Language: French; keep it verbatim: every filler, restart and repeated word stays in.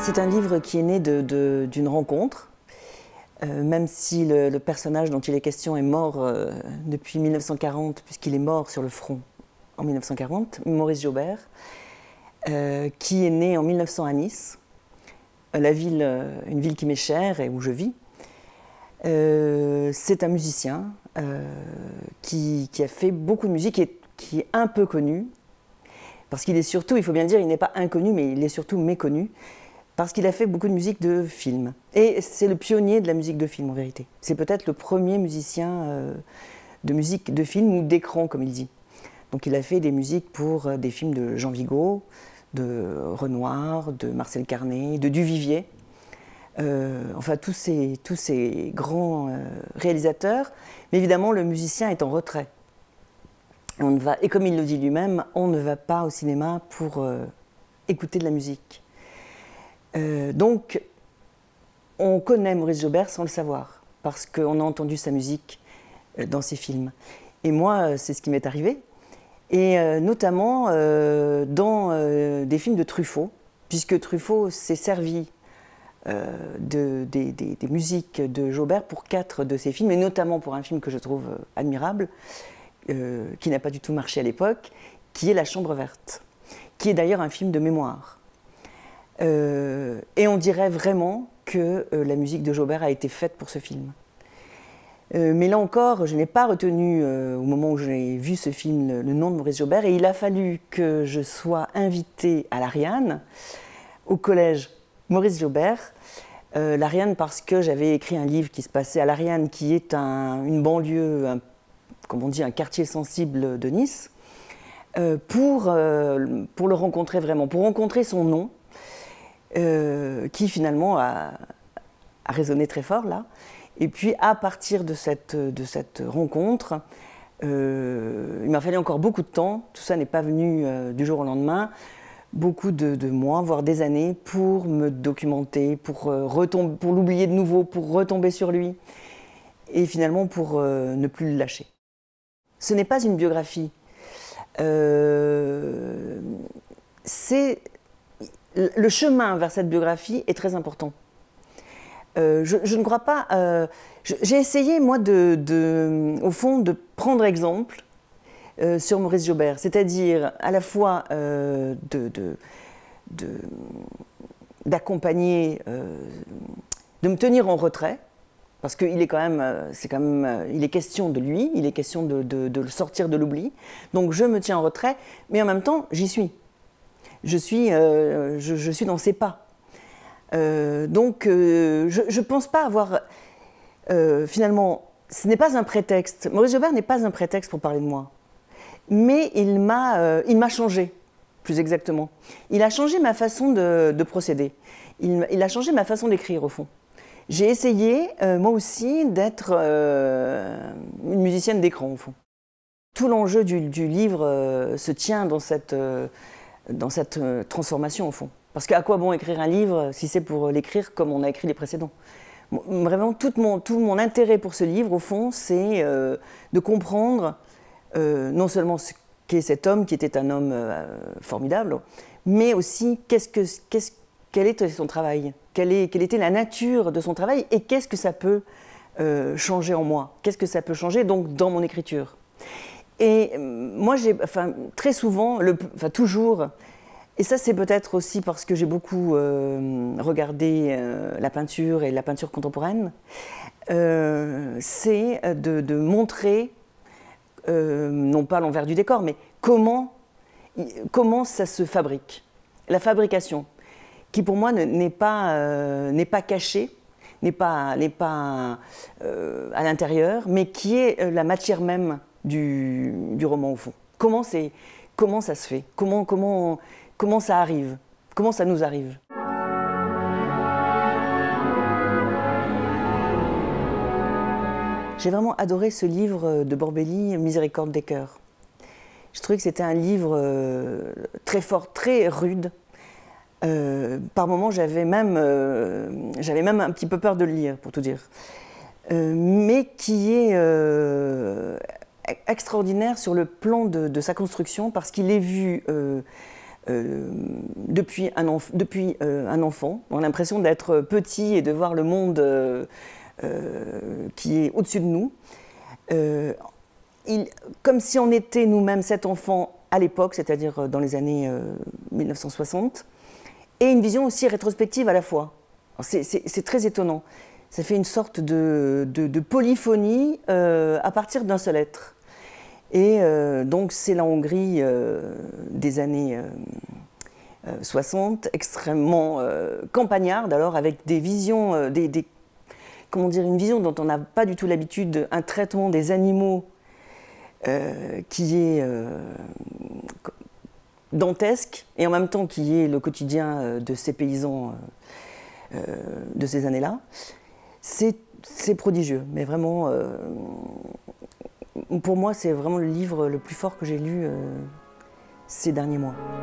C'est un livre qui est né d'une de, de, rencontre, euh, même si le, le personnage dont il est question est mort euh, depuis mille neuf cent quarante, puisqu'il est mort sur le front en mille neuf cent quarante, Maurice Jaubert, euh, qui est né en mille neuf cents à Nice, la ville, euh, une ville qui m'est chère et où je vis. Euh, c'est un musicien euh, qui, qui a fait beaucoup de musique et qui est un peu connu, parce qu'il est surtout, il faut bien le dire, il n'est pas inconnu, mais il est surtout méconnu, parce qu'il a fait beaucoup de musique de film. Et c'est le pionnier de la musique de film, en vérité. C'est peut-être le premier musicien euh, de musique de film ou d'écran, comme il dit. Donc il a fait des musiques pour euh, des films de Jean Vigo, de Renoir, de Marcel Carné, de Duvivier. Euh, enfin, tous ces, tous ces grands euh, réalisateurs. Mais évidemment, le musicien est en retrait. On ne va, et comme il le dit lui-même, on ne va pas au cinéma pour euh, écouter de la musique. Euh, donc, on connaît Maurice Jaubert sans le savoir, parce qu'on a entendu sa musique euh, dans ses films. Et moi, c'est ce qui m'est arrivé, et euh, notamment euh, dans euh, des films de Truffaut, puisque Truffaut s'est servi euh, de, des, des, des musiques de Jaubert pour quatre de ses films, et notamment pour un film que je trouve admirable, euh, qui n'a pas du tout marché à l'époque, qui est La Chambre verte, qui est d'ailleurs un film de mémoire. Euh, et on dirait vraiment que euh, la musique de Jaubert a été faite pour ce film. Euh, mais là encore, je n'ai pas retenu, euh, au moment où j'ai vu ce film, le, le nom de Maurice Jaubert, et il a fallu que je sois invitée à l'Ariane, au collège Maurice Jaubert. Euh, L'Ariane parce que j'avais écrit un livre qui se passait à l'Ariane, qui est un, une banlieue, un, comme on dit, un quartier sensible de Nice, euh, pour, euh, pour le rencontrer vraiment, pour rencontrer son nom, Euh, qui finalement a, a résonné très fort là. Et puis à partir de cette, de cette rencontre, euh, il m'a fallu encore beaucoup de temps, tout ça n'est pas venu euh, du jour au lendemain, beaucoup de, de mois, voire des années, pour me documenter, pour, euh, retomber, pour l'oublier de nouveau, pour retomber sur lui, et finalement pour euh, ne plus le lâcher. Ce n'est pas une biographie, euh, c'est... Le chemin vers cette biographie est très important. Euh, je, je ne crois pas... Euh, j'ai essayé, moi, de, de, au fond, de prendre exemple euh, sur Maurice Jaubert, c'est-à-dire à la fois euh, de, de, de, d'accompagner, euh, de me tenir en retrait, parce qu'il est quand même, c'est quand même, il est question de lui, il est question de, de, de le sortir de l'oubli. Donc je me tiens en retrait, mais en même temps, j'y suis. Je suis, euh, je, je suis dans ses pas. Euh, donc, euh, je ne pense pas avoir... Euh, finalement, ce n'est pas un prétexte. Maurice Jaubert n'est pas un prétexte pour parler de moi. Mais il m'a euh, il m'a changé, plus exactement. Il a changé ma façon de, de procéder. Il, il a changé ma façon d'écrire, au fond. J'ai essayé, euh, moi aussi, d'être euh, une musicienne d'écran, au fond. Tout l'enjeu du, du livre euh, se tient dans cette... Euh, dans cette euh, transformation au fond. Parce qu'à quoi bon écrire un livre si c'est pour l'écrire comme on a écrit les précédents? Vraiment, tout mon, tout mon intérêt pour ce livre, au fond, c'est euh, de comprendre euh, non seulement ce qu'est cet homme, qui était un homme euh, formidable, mais aussi qu'est-ce que, qu'est-ce, quel était son travail, quelle, est, quelle était la nature de son travail et qu'est-ce que ça peut euh, changer en moi, qu'est-ce que ça peut changer donc dans mon écriture. Et moi, j'ai, enfin, très souvent, le, enfin toujours, et ça c'est peut-être aussi parce que j'ai beaucoup euh, regardé euh, la peinture et la peinture contemporaine, euh, c'est de, de montrer, euh, non pas l'envers du décor, mais comment, comment ça se fabrique. La fabrication, qui pour moi n'est pas, euh, n'est pas cachée, n'est pas, n'est pas euh, à l'intérieur, mais qui est la matière même Du, du roman au fond. Comment, c'est, comment ça se fait? Comment, comment, comment ça arrive? Comment ça nous arrive? J'ai vraiment adoré ce livre de Borbély, Miséricorde des cœurs. Je trouvais que c'était un livre très fort, très rude. Euh, par moments, j'avais même, euh, j'avais même un petit peu peur de le lire, pour tout dire. Euh, mais qui est... Euh, extraordinaire sur le plan de, de sa construction parce qu'il est vu euh, euh, depuis, un, enf depuis euh, un enfant. On a l'impression d'être petit et de voir le monde euh, euh, qui est au-dessus de nous. Euh, il, comme si on était nous-mêmes cet enfant à l'époque, c'est-à-dire dans les années euh, mille neuf cent soixante, et une vision aussi rétrospective à la fois. C'est très étonnant. Ça fait une sorte de, de, de polyphonie euh, à partir d'un seul être. Et euh, donc c'est la Hongrie euh, des années euh, soixante, extrêmement euh, campagnarde, alors avec des visions, euh, des, des, comment dire, une vision dont on n'a pas du tout l'habitude, un traitement des animaux euh, qui est euh, dantesque et en même temps qui est le quotidien de ces paysans euh, de ces années-là. C'est prodigieux, mais vraiment, euh, pour moi, c'est vraiment le livre le plus fort que j'ai lu euh, ces derniers mois.